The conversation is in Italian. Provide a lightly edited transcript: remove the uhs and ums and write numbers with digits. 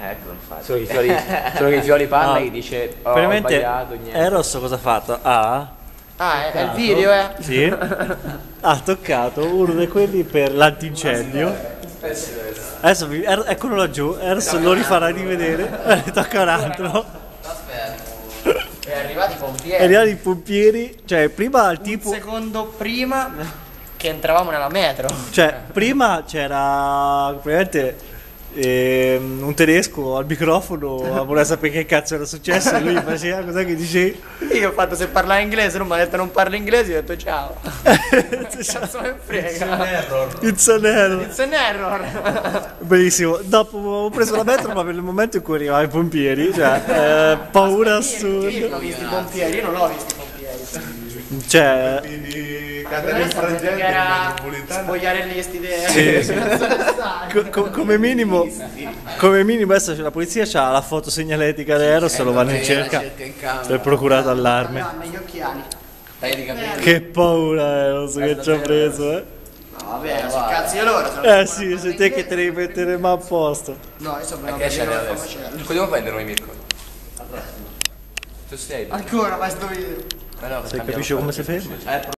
Ecco, infatti. Solo che i fiori parla No. e dice ho Veramente sbagliato, niente. Eros cosa ha fatto? È il video, Sì, ha toccato uno di quelli per l'antincendio. Adesso eccolo laggiù, Eros lo rifarà rivedere, tocca un altro. È arrivati i E pompieri. arrivano i pompieri, cioè prima il Un tipo, secondo prima che entravamo nella metro. cioè prima c'era praticamente un tedesco al microfono a voler sapere che cazzo era successo e lui faceva cos'è che dicevi? Io ho fatto se parlare inglese, non mi ha detto non parlo inglese, io ho detto ciao. Cazzo me ne frega. It's an error. It's an error. Bellissimo. Dopo ho preso la metro, ma per il momento in cui arrivavano i pompieri, cioè paura Io assurda. ho visto i pompieri, io non ho visto i pompieri. Cioè, Caterina Che Frangenti era napoletana. spogliarellisti de... come minimo adesso la polizia c'ha la foto segnaletica di Eros, lo vanno in cerca per procurato allarme. No, negli occhiali. Dai di capire. Che paura Eros che ci ha preso, eh. No, vabbè, sono cazzi di loro. Sì, sei te che te devi mettere ma a posto. No, io sono Che c'è venuto a adesso? farmacello. Cosa devo prendere noi, Mirko? Tu sei? Ancora, ma sto video. Ma no, Sai, capisci come si ferma?